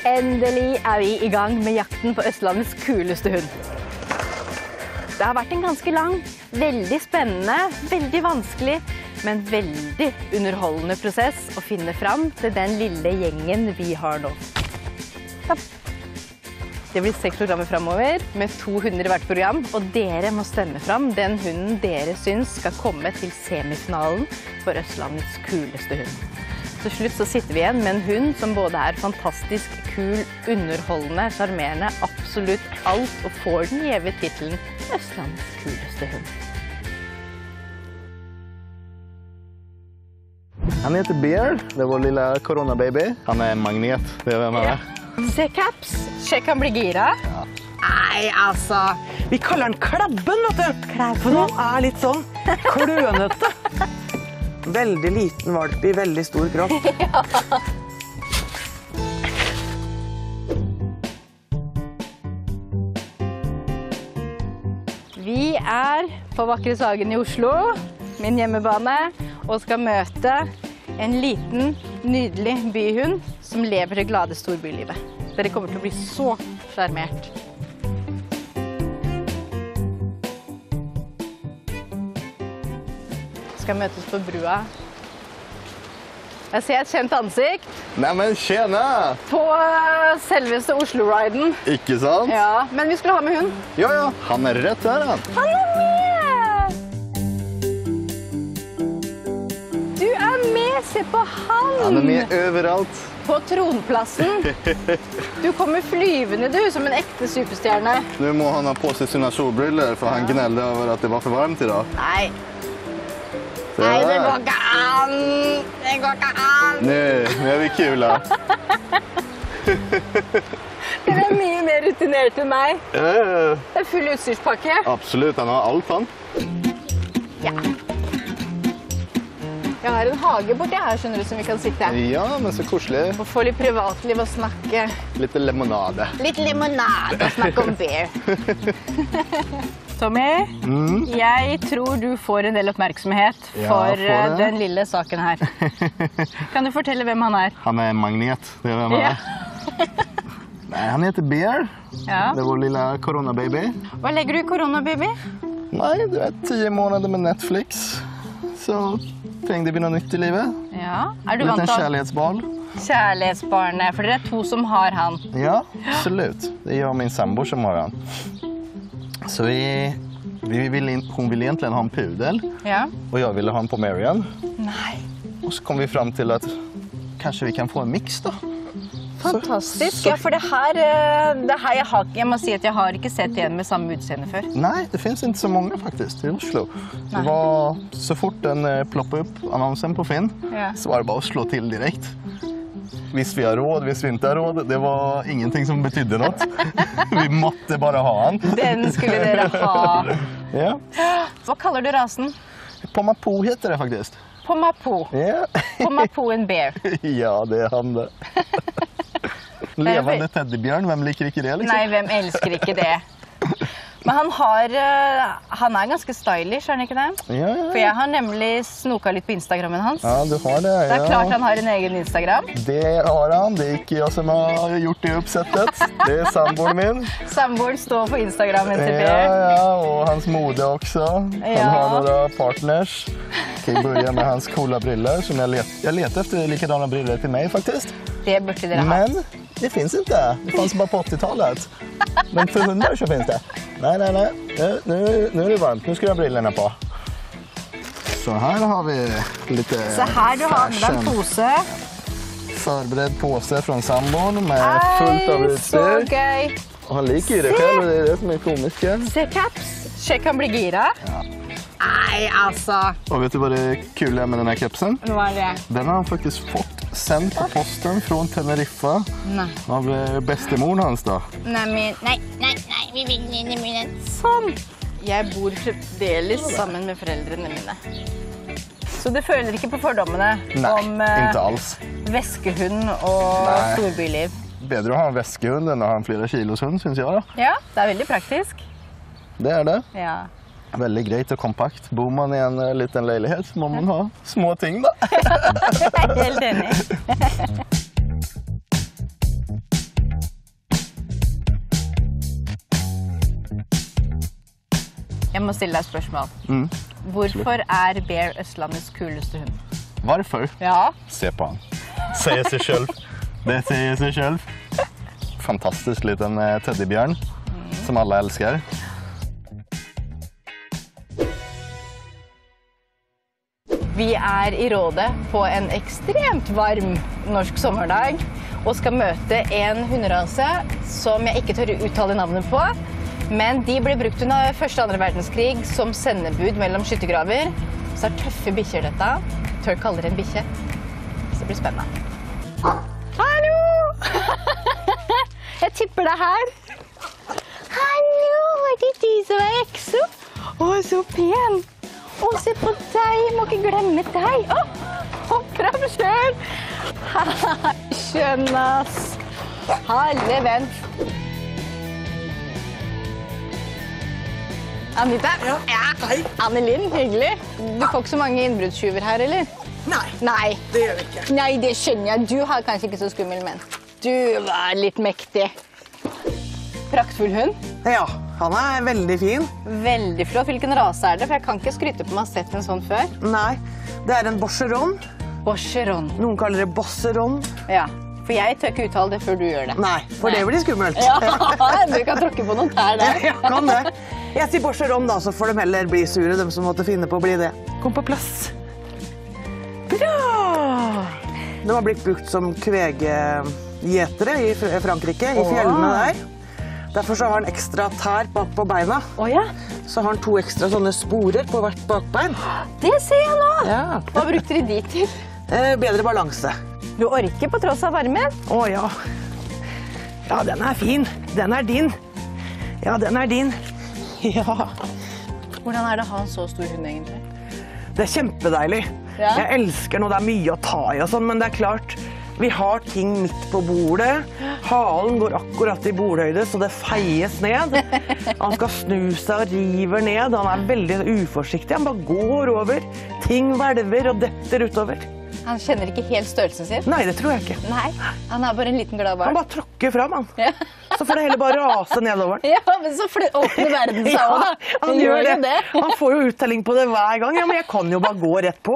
Endelig vi I gang med jakten på Østlandets kuleste hund. Det har vært en ganske lang, veldig spennende, veldig vanskelig, men veldig underholdende prosess å finne fram til den lille gjengen vi har nå. Det blir 6 programmer fremover, med 2 hunder I hvert program, og dere må stemme fram den hunden dere synes skal komme til semifinalen for Østlandets kuleste hund. Til slutt så sitter vi igjen med en hund som både fantastisk kul, underholdende, charmerende, absolutt alt, og får den gjeve titelen Østlandets kuleste hund. Han heter Bear, det vår lilla coronababy. Han en magnet, det hvem han Se Caps, sjekk han blir gira. Ja. Nei, altså. Vi kaller den Klabben, vet du. For han litt sånn klønete. Veldig liten valp I veldig stor kropp. Ja. Vi på Vakreshagen I Oslo, min hjemmebane, og skal møte en liten, nydelig byhund som lever det glade storbylivet. Dere kommer til å bli så charmert. Skal møtes på brua. Jeg ser et kjent ansikt. Nei, men tjena! På selveste Oslo-riden. Ikke sant? Ja, men vi skulle ha med hund. Ja, han rett her, han. Han med! Du med, se på han! Han med overalt. På tronplassen. Du kommer flyvende, du, som en ekte superstjerne. Nu må han ha på seg sine solbriller, for han gnällde over at det var for varmt I dag. Nei. Nei, det går ikke an! Det går ikke an! Nu vi kula. Dere mye mer rutinert enn meg. Ja. Det full utstyrspakke. Absolutt, han har alt han. Ja. Jeg har en hage borti her, skjønner du, som vi kan sitte. Ja, men så koselig. Og få litt privatliv og snakke. Litt limonade. Litt limonade og snakke om beer. Tommy, jeg tror du får en del oppmerksomhet for den lille saken her. Kan du fortelle hvem han Han en magnet, det hvem han Nei, han heter Bear. Ja. Det vår lilla coronababy. Hva legger du I coronababy? Nei, du 10 måneder med Netflix. Så trengte vi noe nytt I livet. Ja. Du Litt vant en til kjærlighetsbarn. Kjærlighetsbarnet, for dere 2 som har han. Ja, absolutt. Det jeg og min samboer som har han. Så hon ville egentlig ha en pudel. Ja. Og jeg ville ha en Pomerian. Nei. Og så kom vi fram til at kanskje vi kan få en mix da. Fantastisk. Ja, for det her jeg må si at jeg har ikke sett en med samme utseende før. Nej, det finns inte så många faktiskt I Oslo. Det var så fort den ploppade upp annonsen på Finn så var det bara att slå till direkt. Hvis vi har råd, hvis vi inte har råd, det var ingenting som betydde något. Vi måtte bara ha han. Den skulle dere ha. Ja. Hva kaller du rasen? Pomapo heter det faktiskt. Pomapo. Ja. Pomapo en bear. Ja, det han det. Levande teddybjørn, hvem liker ikke det liksom? Nei, hvem elsker ikke det? Men han ganske stylish, han ikke det? Ja. For jeg har nemlig snoket litt på Instagrammen hans. Ja, du har det, Det klart han har en egen Instagram. Det har han, det ikke jeg som har gjort det oppsettet. Det samboeren min. Samboeren står på Instagrammen til Per. Ja, og hans mode også. Han har noen partners. Kan jeg begynne med hans coola briller, som jeg leter efter likadana briller til meg faktisk. Det burde dere ha. Men det finns inte. Det fanns bara på 80-talet. Men för hundar så finns det. Nej. Nu är det varmt. Nu ska jag ha brillorna på. Så här har vi lite Så her du har med en pose. Förberedd påse från sambon med fullt av utstyr. Så gøy. Och han liker ju det själv och det är det som är komiska. Se Caps. Sjekk han blir gira. Ja. Nei, altså. Och vet du vad det kul är med den här kepsen? Hva det? Den har han faktiskt fått sendt på posten från Teneriffa. Nei. Av bestemoren hans då. Nei, vi vil inn I munnen. Sånn. Jeg bor fremdeles sammen med foreldrene mine. Så du føler ikke på fordommene om inte alls. Væskehund og storbyliv? Bedre å ha en væskehund enn å ha en flere kilos hund, synes jeg da. Ja, det veldig praktisk. Det det. Ja. Veldig greit og kompakt. Bor man I en liten leilighet, må man ha små ting da. Helt enig. må stille deg et spørsmål. Hvorfor er Bear Østlandets kuleste hund? Varför? Ja. Se på han. Säger sig själv. Det säger sig själv. Fantastisk liten teddybjörn som alla älskar. Vi er i Råde på en ekstremt varm norsk sommerdag og skal møte en hunderase som jeg ikke tør uttale navnet på, men de ble brukt under første og andre verdenskrig som sendebud mellom skyttergraver. Så er tøffe bikkjer dette. Tør kalle det en bikkje. Så det blir spennende. Hallo! Jeg tipper deg her. Hallo, er det du som er Exo? Å, så pen! Å, se på deg, jeg må ikke glemme deg. Hopp fram selv. Skjønn, ass. Hallo, venn. Anita? Ja. Hei. Annelin, hyggelig. Du får ikke så mange innbruddstyver her, eller? Nei, det gjør vi ikke. Nei, det skjønner jeg. Du har kanskje ikke så skummel, men du var litt mektig. Praktfull hund? Ja, han er veldig fin. Veldig flott. Hvilken rase er det? For jeg kan ikke skryte på meg å ha sett en sånn før. Nei, det er en Boscheron. Boscheron. Noen kaller det Bosseron. Ja, for jeg tør ikke uttale det før du gjør det. Nei, for det blir skummelt. Ja, du kan tråkke på noen tær der. Ja, kan det. Jeg sier Boscheron da, så får de heller bli sure, de som måtte finne på å bli det. Kom på plass. Bra! De har blitt brukt som kvegegjetere i Frankrike, i fjellene der. Derfor så har han ekstra tær bak på beina. Ja. Så har han 2 ekstra sånne sporer på hvert bakbein. Det ser jeg nå. Ja. Hva brukte de til? Bedre balanse. Du orker på tross av varmen? Å ja. Ja, den er fin. Den er din. Ja, den er din. Ja. Hvordan er det å ha en så stor hund egentlig? Det er kjempedeilig. Ja. Jeg elsker når det er mye å ta i og sånn, men det er klart, vi har ting midt på bordet. Halen går akkurat i bordhøyde, så det feies ned. Han skal snu seg og river ned. Han er veldig uforsiktig. Han bare går over. Ting hvelver og detter utover. Han kjenner ikke helt størrelsen sin? Nei, det tror jeg ikke. Nei, han er bare en liten glad barn. Han bare tråkker fram, han. Ja. Så får det heller bare rase nedover den. Ja, men så åpner verden seg også, da. Han gjør det. Han får jo uttelling på det hver gang. Ja, men jeg kan jo bare gå rett på.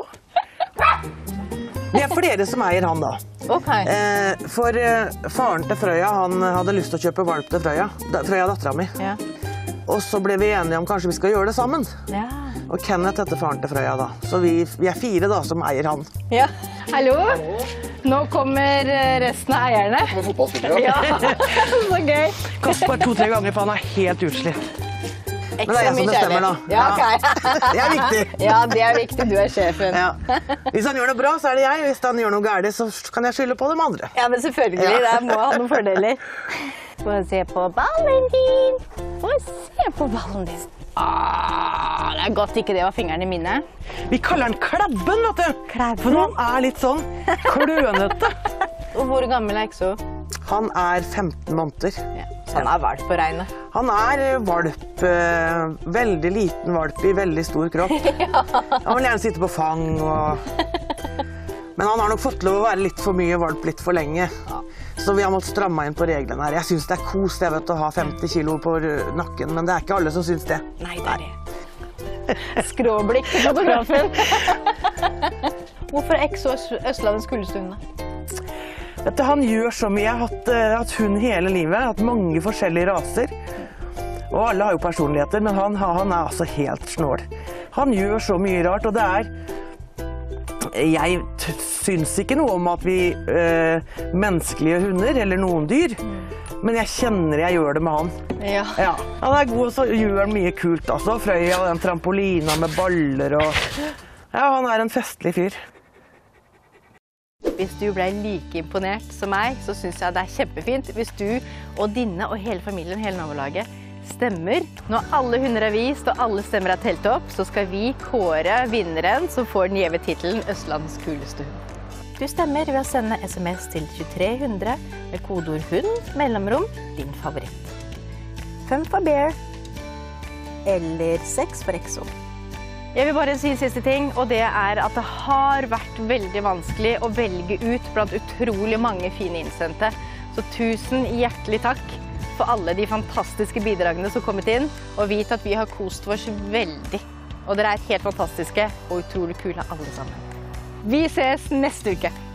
Det er flere som eier han da. Ok. For faren til Frøya, han hadde lyst til å kjøpe valp til Frøya. Frøya datteren min. Ja. Og så ble vi enige om kanskje vi skal gjøre det sammen. Ja. Og Kenneth heter faren til Frøya da. Så vi er 4 da som eier han. Ja. Hallo. Nå kommer resten av eierne. Med fotballspillere. Ja, så gøy. Kasper 2-3 ganger, for han er helt utslitt. Men det er jeg som bestemmer da. Ja, ok. Det er viktig. Ja, det er viktig. Du er sjefen. Ja. Hvis han gjør noe bra, så er det jeg. Hvis han gjør noe gærlig, så kan jeg skylde på de andre. Ja, men selvfølgelig. Ja. Det må ha noen fordeler. Få se på ballen din. Få se på ballen din. Det er godt ikke det var fingrene mine. Vi kaller den Klabben, vet du. Klabben? For han er litt sånn klønete. Og hvor gammel er Exo? Han er 15 måneder. Ja, så han er valp på regnet. Han er valp, veldig liten valp i veldig stor kropp. Han vil gjerne sitte på fang. Men han har nok fått lov å være litt for mye valp litt for lenge. Så vi har måttet stramme inn på reglene her. Jeg synes det er kos det, vet du, å ha 50 kilo på nakken, men det er ikke alle som synes det. Nei, det er det. Skråblikk til fotografen. Hvorfor er Exo Østlandets kuleste hund da? Vet du, han gjør så mye. Jeg har hatt hund hele livet, hatt mange forskjellige raser. Og alle har jo personligheter, men han er altså helt snål. Han gjør så mye rart, og det er... Jeg syns ikke noe om at vi menneskelige hunder, eller noen dyr, men jeg kjenner jeg gjør det med han. Ja. Ja. Han er god, så gjør han mye kult også. Frøya og den trampolina med baller og... Ja, han er en festlig fyr. Hvis du ble like imponert som meg, så synes jeg det er kjempefint hvis du og dine og hele familien, hele nabolaget, stemmer. Når alle hunder er vist og alle stemmer er telt opp, så skal vi kåre vinneren som får den gjeve titelen Østlandets kuleste hund. Du stemmer ved å sende SMS til 2300 med kodeord hund, mellomrom, din favoritt. 5 for Bear, eller 6 for Exo. Jeg vil bare si siste ting, og det er at det har vært veldig vanskelig å velge ut blant utrolig mange fine innsendte. Så tusen hjertelig takk for alle de fantastiske bidragene som har kommet inn, og vit at vi har kost oss veldig. Og dere helt fantastiske og utrolig kule alle sammen. Vi ses neste uke!